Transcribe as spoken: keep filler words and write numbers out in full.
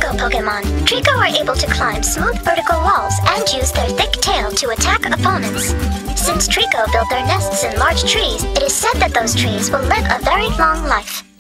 Treecko Pokemon. Treecko are able to climb smooth vertical walls and use their thick tail to attack opponents. Since Treecko build their nests in large trees, it is said that those trees will live a very long life.